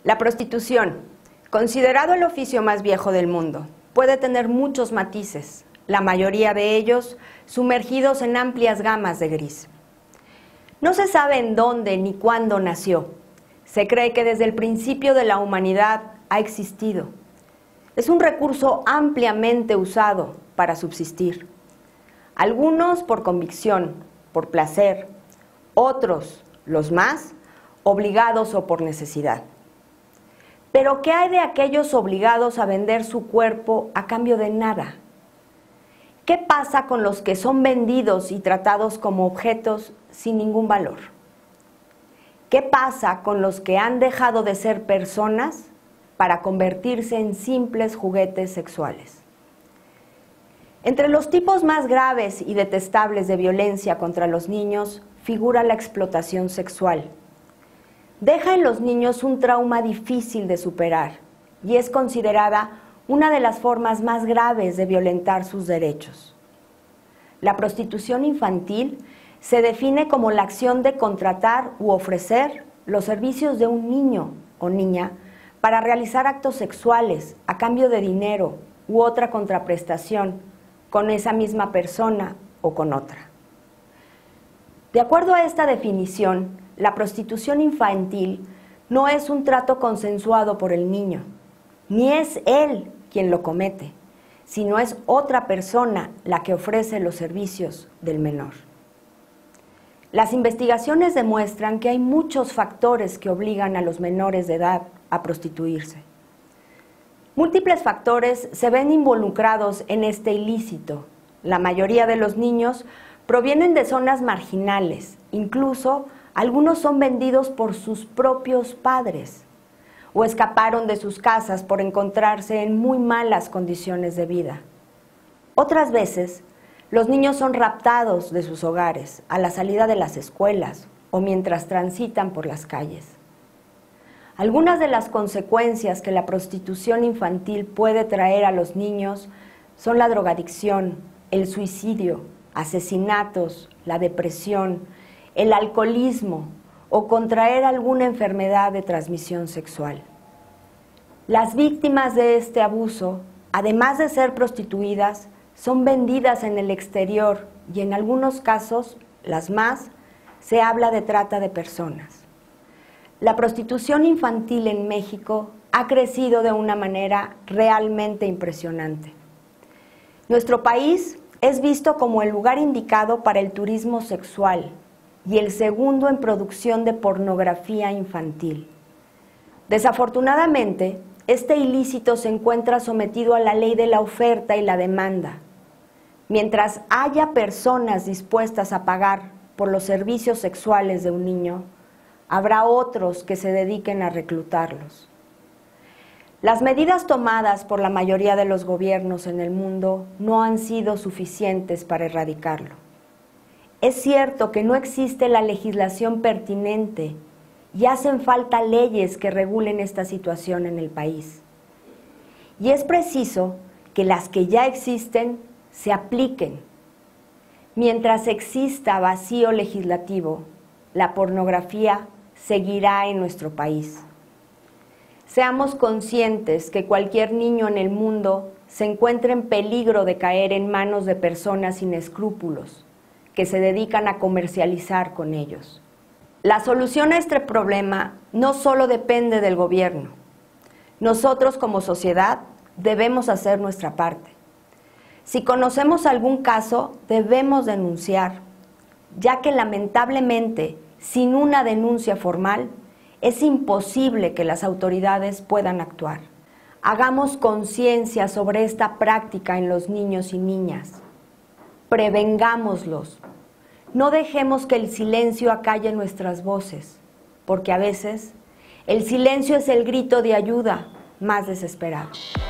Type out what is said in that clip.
La prostitución, considerado el oficio más viejo del mundo, puede tener muchos matices, la mayoría de ellos sumergidos en amplias gamas de gris. No se sabe en dónde ni cuándo nació. Se cree que desde el principio de la humanidad ha existido. Es un recurso ampliamente usado para subsistir. Algunos por convicción, por placer, otros, los más, obligados o por necesidad. Pero ¿qué hay de aquellos obligados a vender su cuerpo a cambio de nada? ¿Qué pasa con los que son vendidos y tratados como objetos sin ningún valor? ¿Qué pasa con los que han dejado de ser personas para convertirse en simples juguetes sexuales? Entre los tipos más graves y detestables de violencia contra los niños figura la explotación sexual. Deja en los niños un trauma difícil de superar y es considerada una de las formas más graves de violentar sus derechos. La prostitución infantil se define como la acción de contratar u ofrecer los servicios de un niño o niña para realizar actos sexuales a cambio de dinero u otra contraprestación con esa misma persona o con otra. De acuerdo a esta definición, la prostitución infantil no es un trato consensuado por el niño, ni es él quien lo comete, sino es otra persona la que ofrece los servicios del menor. Las investigaciones demuestran que hay muchos factores que obligan a los menores de edad a prostituirse. Múltiples factores se ven involucrados en este ilícito. La mayoría de los niños provienen de zonas marginales, incluso algunos son vendidos por sus propios padres o escaparon de sus casas por encontrarse en muy malas condiciones de vida. Otras veces, los niños son raptados de sus hogares a la salida de las escuelas o mientras transitan por las calles. Algunas de las consecuencias que la prostitución infantil puede traer a los niños son la drogadicción, el suicidio, asesinatos, la depresión, el alcoholismo o contraer alguna enfermedad de transmisión sexual. Las víctimas de este abuso, además de ser prostituidas, son vendidas en el exterior y en algunos casos, las más, se habla de trata de personas. La prostitución infantil en México ha crecido de una manera realmente impresionante. Nuestro país es visto como el lugar indicado para el turismo sexual y el segundo en producción de pornografía infantil. Desafortunadamente, este ilícito se encuentra sometido a la ley de la oferta y la demanda. Mientras haya personas dispuestas a pagar por los servicios sexuales de un niño, habrá otros que se dediquen a reclutarlos. Las medidas tomadas por la mayoría de los gobiernos en el mundo no han sido suficientes para erradicarlo. Es cierto que no existe la legislación pertinente y hacen falta leyes que regulen esta situación en el país. Y es preciso que las que ya existen se apliquen. Mientras exista vacío legislativo, la pornografía seguirá en nuestro país. Seamos conscientes que cualquier niño en el mundo se encuentra en peligro de caer en manos de personas sin escrúpulos, que se dedican a comercializar con ellos. La solución a este problema no solo depende del gobierno. Nosotros como sociedad debemos hacer nuestra parte. Si conocemos algún caso, debemos denunciar, ya que lamentablemente, sin una denuncia formal, es imposible que las autoridades puedan actuar. Hagamos conciencia sobre esta práctica en los niños y niñas. Prevengámoslos. No dejemos que el silencio acalle nuestras voces, porque a veces el silencio es el grito de ayuda más desesperado.